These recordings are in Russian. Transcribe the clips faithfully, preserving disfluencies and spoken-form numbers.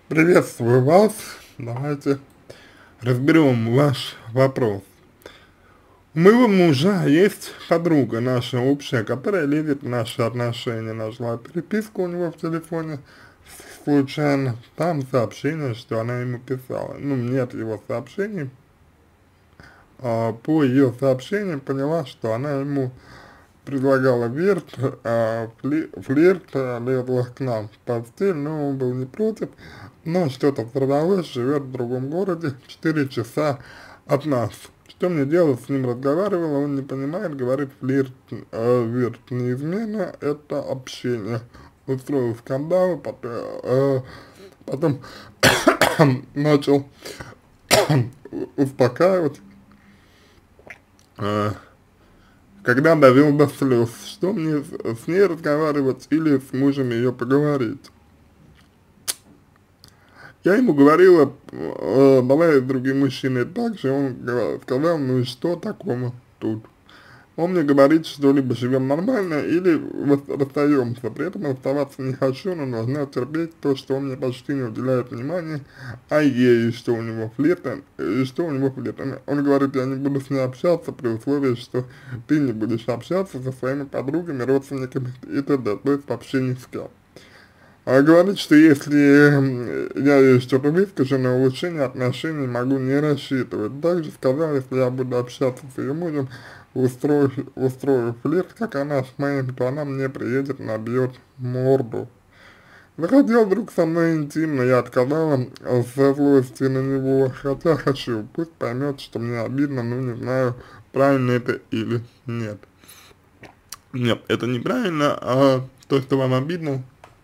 Приветствую вас. Давайте разберем ваш вопрос. У моего мужа есть подруга наша общая, которая лезет в наши отношения. Нашла переписку у него в телефоне случайно. Там сообщение, что она ему писала. Ну, нет его сообщений. А, по ее сообщениям поняла, что она ему предлагала вирт, а, фли, флирт, а, лезла к нам в постель, но он был не против, но что-то взорвалось, живет в другом городе, четыре часа от нас. Что мне делать, с ним разговаривала, он не понимает, говорит, флирт, э, вирт, неизменно, это общение. Устроил скандал, потом, э, потом начал успокаивать, э, когда довел до слез, что мне с, с ней разговаривать или с мужем ее поговорить. Я ему говорила, э, бывают другие мужчины также, он сказал, ну и что такого тут. Он мне говорит, что либо живем нормально, или расстаемся. При этом оставаться не хочу, но должна терпеть то, что он мне почти не уделяет внимания, а ей, что у него флирт, и что у него флирт. Он говорит, я не буду с ней общаться при условии, что ты не будешь общаться со своими подругами, родственниками и т.д. То есть вообще ни с кем. А говорит, что если я ей что-то выскажу на улучшение отношений, могу не рассчитывать. Также сказал, если я буду общаться с ее мужем, устрою, устрою флирт, как она с моим, то она мне приедет, набьет морду. Захотел вдруг со мной интимно, я отказала со злости на него, хотя хочу, пусть поймет, что мне обидно, но не знаю, правильно это или нет. Нет, это неправильно, а то, что вам обидно,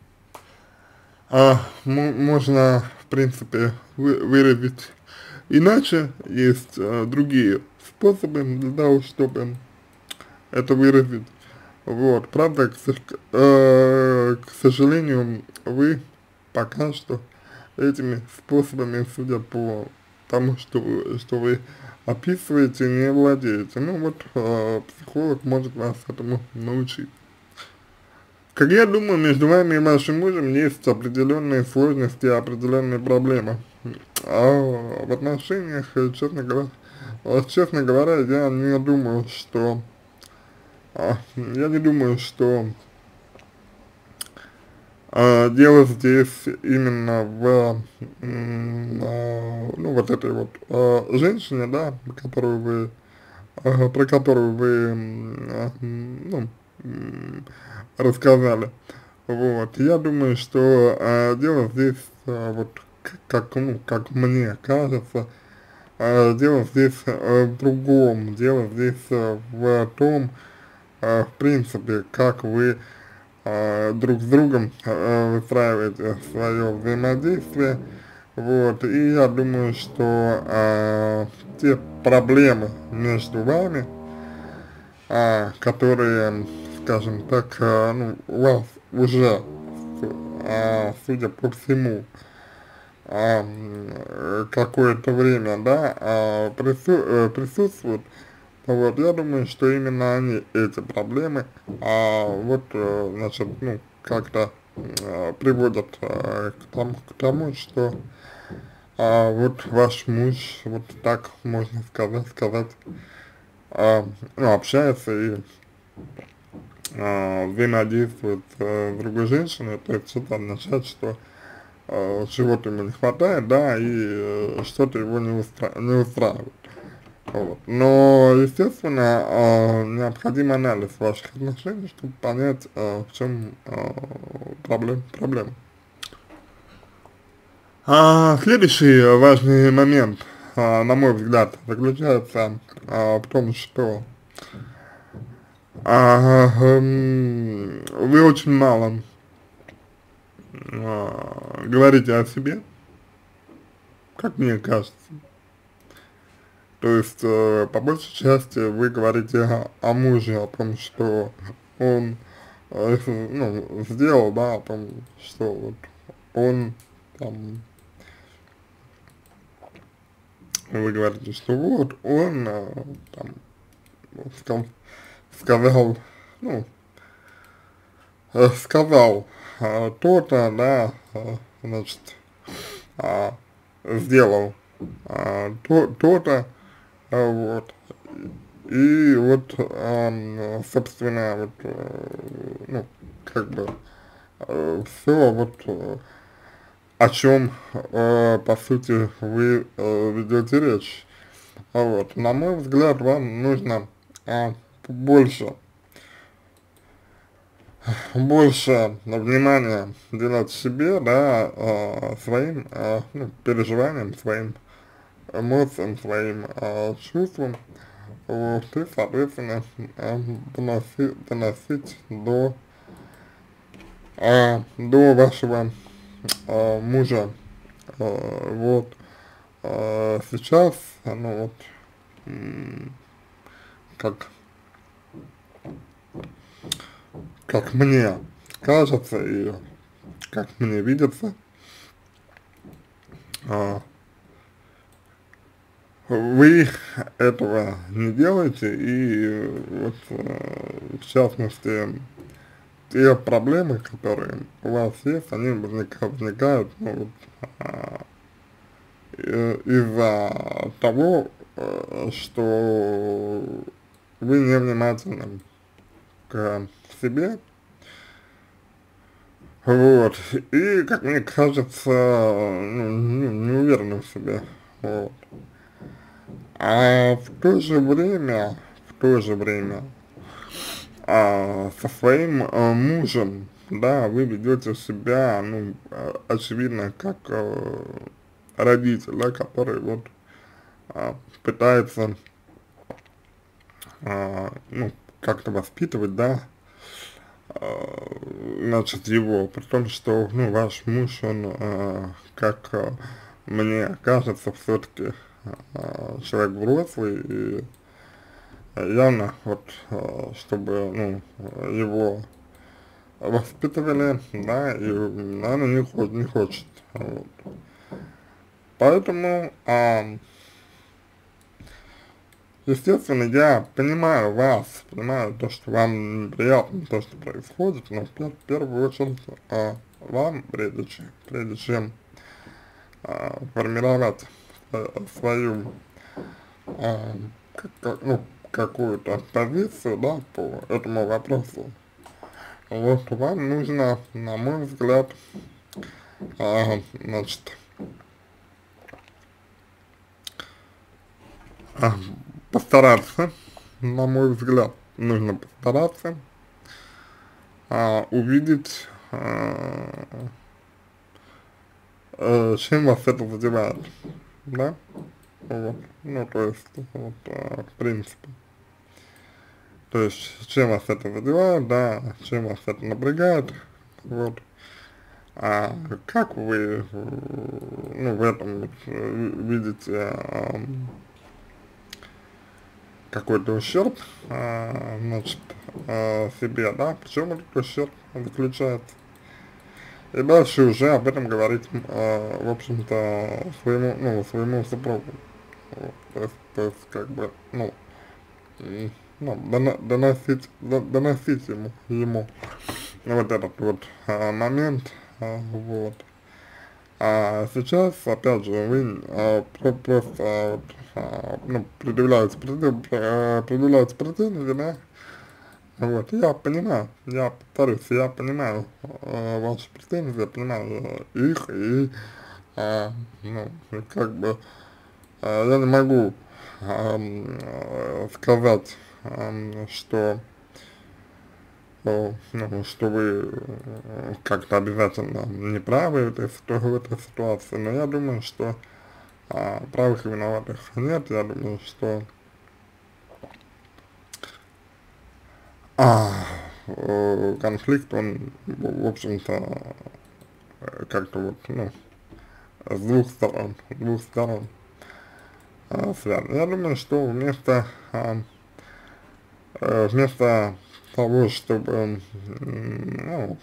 а, можно, в принципе, вы, выразить иначе, есть а, другие способы для того, чтобы это выразить. Вот, правда, к, э, к сожалению, вы пока что этими способами, судя по тому, что, вы- что вы описываете, не владеете. Ну вот, э, психолог может вас этому научить. Как я думаю, между вами и вашим мужем есть определенные сложности, определенные проблемы. А в отношениях, э, честно говоря, э, честно говоря, я не думаю, что а, я не думаю, что а, дело здесь именно в, м, а, ну, вот этой вот а, женщине, да, которую вы, а, про которую вы, м, а, м, ну, м, рассказали. Вот, я думаю, что а, дело здесь, а, вот, к- как, ну, как мне кажется, а, дело здесь а, в другом, дело здесь а, в том, а, в принципе, как вы а, друг с другом а, выстраиваете свое взаимодействие, вот, и я думаю, что а, те проблемы между вами, а, которые, скажем так, а, ну, у вас уже, а, судя по всему, а, м, какое-то время, да, а, прису э, присутствуют. Вот, я думаю, что именно они, эти проблемы, а, вот, э, значит, ну, как-то э, приводят э, к тому, к тому, что а, вот ваш муж, вот так можно сказать, сказать, а, ну, общается и а, взаимодействует э, с другой женщиной, то есть это означает, что э, чего-то ему не хватает, да, и э, что-то его не, устра не устраивает. Вот. Но, естественно, а, необходим анализ ваших отношений, чтобы понять, а, в чем а, проблем, проблема. А, следующий важный момент, а, на мой взгляд, заключается а, в том, что а, эм, вы очень мало а, говорите о себе, как мне кажется. То есть, э, по большей части вы говорите о, о муже, о том, что он э, ну, сделал, да, о том, что вот он там, вы говорите, что вот он э, там скам- сказал, ну, э, сказал э, то-то, да, э, значит, а, сделал а, то, то-то, а, вот, и вот, а, собственно, вот, э, ну, как бы, э, все вот, э, о чем, э, по сути, вы э, ведете речь. А вот, на мой взгляд, вам нужно а, больше, больше внимания уделять себе, да, а, своим а, ну, переживаниям, своим эмоциям, своим а, чувствам, вот, и, соответственно, а, доносить, доносить до, а, до вашего а, мужа, а, вот, а, сейчас, ну вот, м, как, как мне кажется и как мне видится, а, вы этого не делаете, и вот, э, в частности, те проблемы, которые у вас есть, они возникают, возникают ну, вот, а, э, из-за того, э, что вы невнимательны к себе, вот, и, как мне кажется, ну, не, не уверены в себе, вот. А в то же время, в то же время, а, со своим а, мужем, да, вы ведете себя, ну, а, очевидно, как а, родитель, да, который вот а, пытается, а, ну, как-то воспитывать, да, а, значит, его, при том, что, ну, ваш муж, он, а, как а, мне кажется, все-таки а, человек взрослый, и явно, вот, а, чтобы, ну, его воспитывали, да, и, наверное, не, хо не хочет, вот. Поэтому, а, естественно, я понимаю вас, понимаю то, что вам неприятно, то, что происходит, но в, пер в первую очередь, а, вам, прежде чем, прежде чем а, формировать э, свою, а, как, ну, какую-то позицию, да, по этому вопросу, вот, вам нужно, на мой взгляд, а, значит, а, постараться, на мой взгляд, нужно постараться а, увидеть, а, э, чем вас это задевает, да, вот, ну, то есть, вот, а, в принципе, то есть, чем вас это задевает, да, чем вас это напрягает, вот, а как вы, э, ну, в этом вот, э, видите, а, какой-то ущерб, а, значит, а, себе, да, в чем этот ущерб заключается. И дальше уже об этом говорить, а, в общем-то, своему, ну, своему супругу. Вот, то есть, то есть, как бы, ну, м, ну, доно, доносить, до, доносить ему, ему вот этот вот а, момент, а, вот. А сейчас, опять же, вы а, про просто, а, вот, а, ну, предъявляются, предъяв, а, предъявляются претензии, да, вот, я понимаю, я повторюсь, я понимаю э, ваши претензии, я понимаю э, их, и, э, ну, и как бы, э, я не могу эм, э, сказать, эм, что, э, ну, что вы э, как-то обязательно не правы в этой, ситу- в этой ситуации, но я думаю, что э, правых и виноватых нет, я думаю, что а, э, конфликт, он, в общем-то, э, как-то вот, ну, с двух сторон, с двух сторон а, связано. Я думаю, что вместо, а, э, вместо того, чтобы, м, ну,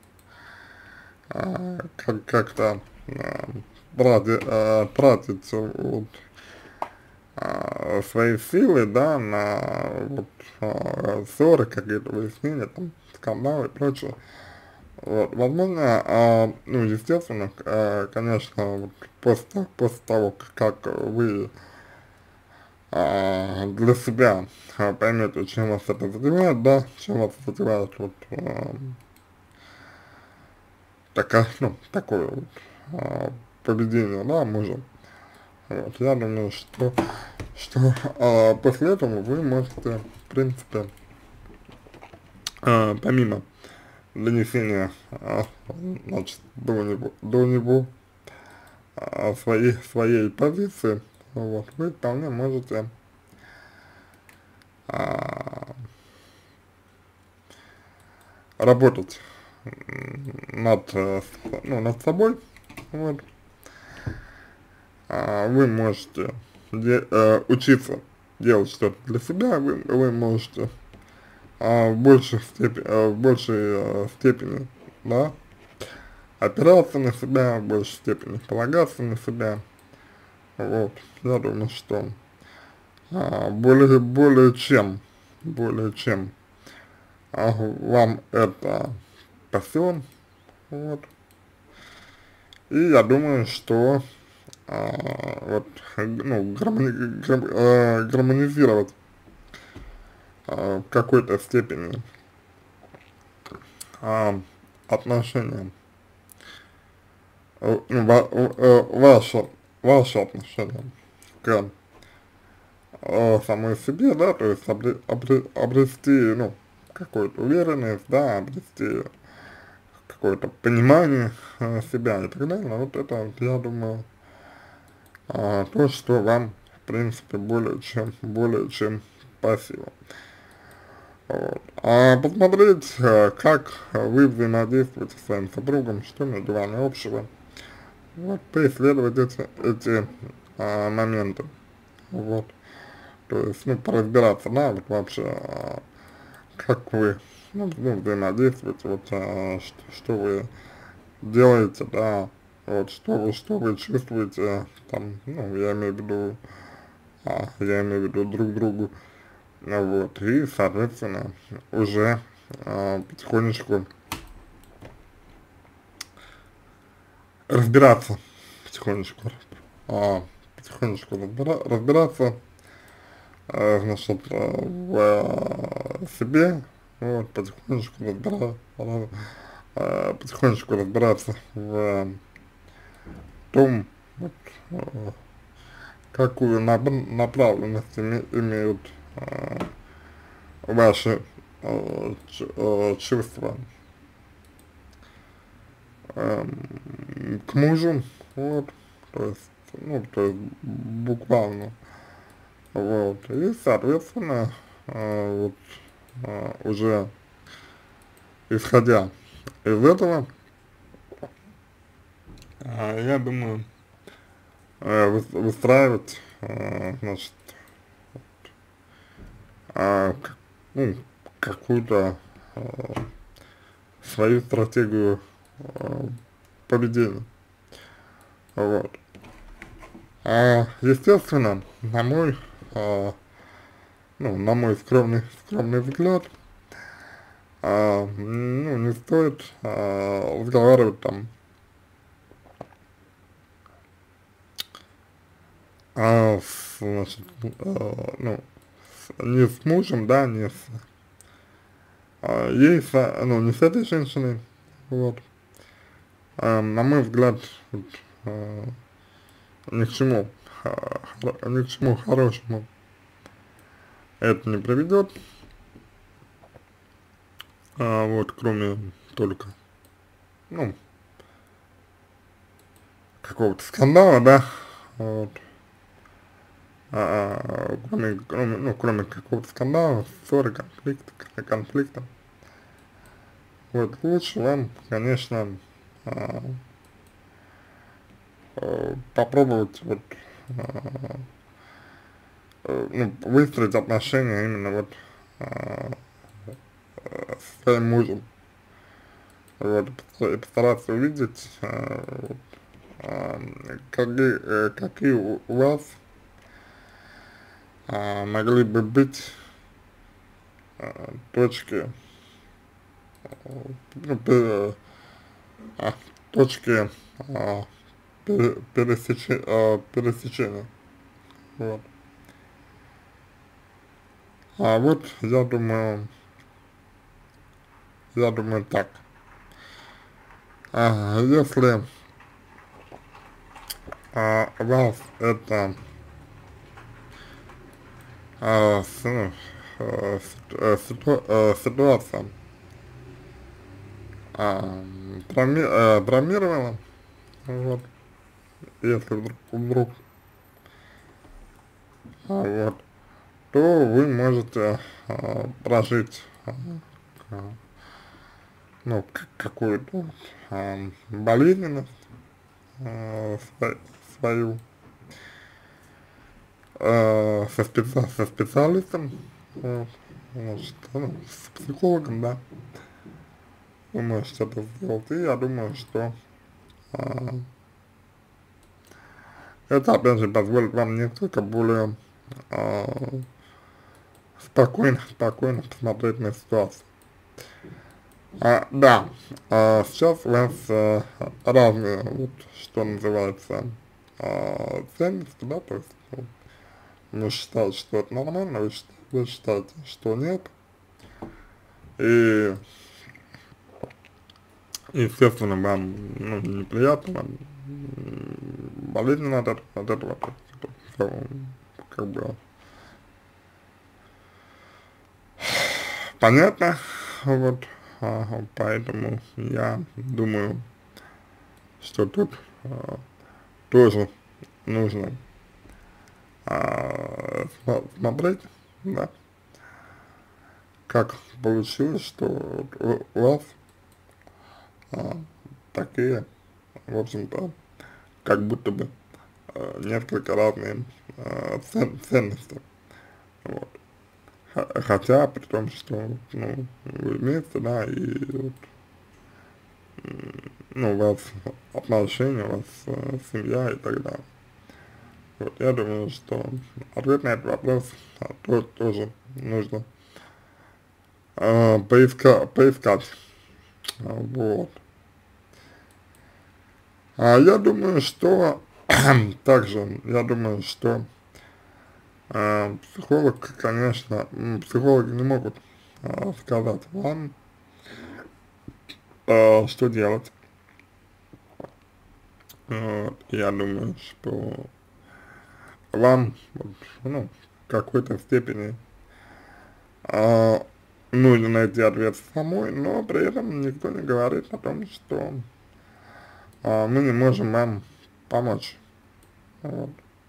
а, как- как-то а, тратить, а, тратить вот, а, свои силы, да, на вот, а, ссоры, какие-то выяснения, там, скандалы и прочее, Вот, возможно, а, ну, естественно, а, конечно, вот после, после того, как вы а, для себя а, поймете, чем вас это задевает, да, чем вас задевает вот а, такая, ну, такое вот а, поведение, да, мужа. Вот, я думаю, что, что а, после этого вы можете, в принципе, а, помимо донесения, а, значит, до него, до него а, своей, своей позиции, вот, вы вполне можете а, работать над, э, ну, над собой, вот, а, вы можете де, э, учиться делать что-то для себя, вы, вы можете а, в большей степени, а, в большей а, степени, да, опираться на себя, в большей степени полагаться на себя, вот, я думаю, что а, более, более чем, более чем а, вам это по силам, вот, и я думаю, что а, вот, ну, гармони, гар, а, гармонизировать а, в какой-то степени а, отношения, э, ну, ва, э, ваши, ваши отношения к э, самой себе, да, то есть обре, обре, обрести, ну, какую-то уверенность, да, обрести какое-то понимание э, себя и так далее, вот это, я думаю, а, то, что вам, в принципе, более чем, более чем по силам. Вот. А посмотреть, э, как вы взаимодействуете со своим супругом, что между вами общего, вот, поисследовать эти, эти а, моменты, вот, то есть, ну, поразбираться, да, вот вообще, а, как вы, ну, ну, взаимодействуете, вот, а, что, что вы делаете, да, вот, что вы, что вы чувствуете, там, ну, я имею в виду, а, я имею в виду друг другу, ну, вот, и, соответственно, уже а, потихонечку разбираться, потихонечку, а, потихонечку разбира, разбираться, а, значит, а, в а, себе, вот, потихонечку разбира, а, а, потихонечку разбираться в том, вот, а, какую нап направленность име, имеют а, ваши а, ч, а, чувства эм, к мужу, вот, то есть, ну, то есть буквально, вот, и, соответственно, а, вот, а, уже исходя из этого, а, я думаю, э, выс- выстраивать, а, значит, а, к- ну, какую-то а, свою стратегию а, поведения, вот. А, естественно, на мой, а, ну, на мой скромный, скромный взгляд, а, ну, не стоит а, разговаривать там а, с, значит, а, ну, с, не с мужем, да, не с, а, ей, с, а, ну, не с этой женщиной, вот, а, на мой взгляд, вот, а, ни к чему, а, хоро- ни к чему хорошему это не приведет, а, вот, кроме только, ну, какого-то скандала, да, вот, а, кроме, кроме, ну, кроме какого-то скандала, ссоры, конфликта, конфликта, вот, лучше вам, конечно, а, а, попробовать, вот, а, э, ну, выстроить отношения именно вот а, с своим мужем, вот, и постараться увидеть, а, вот, а, какие, э, какие у вас а, могли бы быть а, точки, ну, а, точки а, пере, пересечи, а, пересечения, вот. А вот я думаю, я думаю так, а, если а, вас это а, с, ну, э, ситу- э, ситу- э, ситуация а, травми, э, травмировала, вот, если вдруг, вдруг а, вот, то вы можете а, прожить а, а, ну, к- какую-то а, болезненность а, сво- свою а, со, специ, со специалистом, вот, значит, ну, с психологом, да, вы можете это сделать, и я думаю, что а, это, опять же, позволит вам несколько более а, спокойно, спокойно посмотреть на ситуацию. А, да, а сейчас у вас а, разные, вот, что называется, а, ценности, да, то есть, вот, вы считаете, что это нормально, вы, считаете, вы считаете, что нет, и, естественно, вам, ну, неприятно, вам м, болезненно от этого, от этого, то есть, это всё, как бы, понятно, вот, а, поэтому я думаю, что тут а, тоже нужно а, смо- смотреть, да, как получилось, что у, у вас а, такие, в общем-то, как будто бы а, несколько разные а, цен- ценности, вот. Х- Хотя, при том, что, ну, вы вместе, да, и вот, ну, у вас отношения, у вас э, семья и так далее. Вот, я думаю, что ответ на этот вопрос а, то, тоже нужно а, поиска, поискать, а, вот. А я думаю, что также, я думаю, что а, психолог, конечно, м, психологи не могут а, сказать вам, а, что делать. Вот, я думаю, что вам, вот, ну, в какой-то степени а, нужно найти ответ самой, но при этом никто не говорит о том, что а, мы не можем вам помочь. Вот.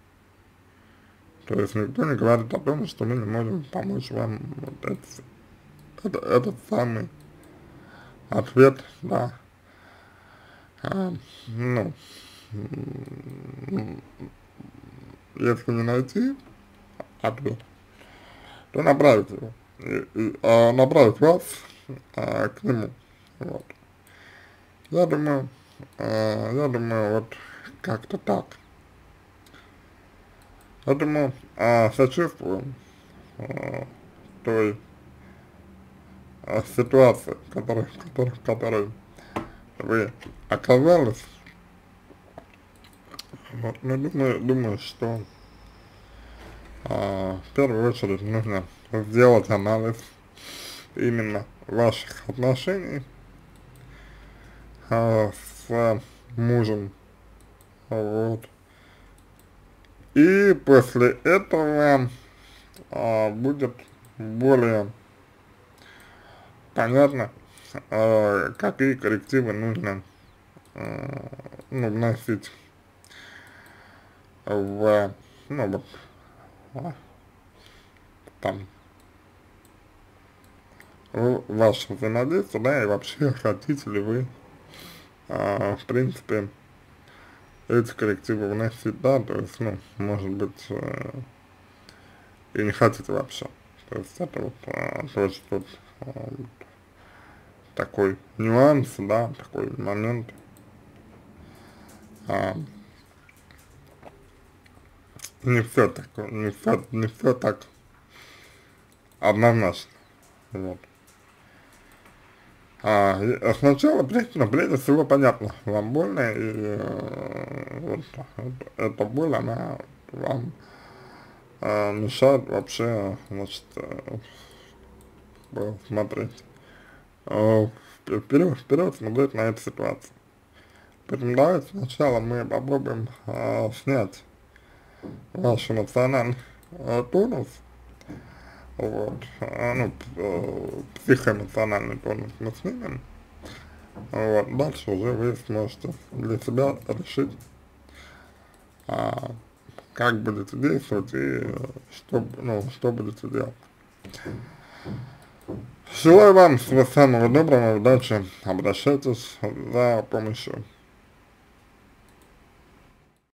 То есть никто не говорит о том, что мы не можем помочь вам. Вот это, это, этот самый ответ, да. А, ну, м, если не найти ответ, то направить его. И, и, а, направить вас а, к нему. Вот. Я думаю, а, я думаю, вот как-то так. Поэтому а, сочувствую а, той а, ситуации, в которой, в которой, в которой вы оказались. Вот, но думаю, думаю, что а, в первую очередь нужно сделать анализ именно ваших отношений а, с мужем. Вот. И после этого а, будет более понятно, а, какие коррективы нужно а, ну, вносить в, ну, вот, а, там, в ваше взаимодействие, да, и вообще хотите ли вы, а, в принципе, эти коррективы вносить, да, то есть, ну, может быть, э, и не хотите вообще. То есть это вот а, тоже тут а, вот такой нюанс, да, такой момент. А, не все так, не все, не все так однозначно. Вот. А, и, а сначала, прежде, ну, прежде всего, понятно, вам больно, и э, вот, это, эта боль, она вам э, мешает вообще, значит, э, э, смотреть, э, вперед, вперед смотреть на эту ситуацию. Поэтому давайте сначала мы попробуем э, снять ваш эмоциональный э, тонус, вот, э, ну, э, психоэмоциональный тонус мы снимем. Вот, дальше уже вы сможете для себя решить, а, как будете действовать и э, что, ну, что будете делать. Желаю вам всего самого доброго, удачи, обращайтесь за помощью.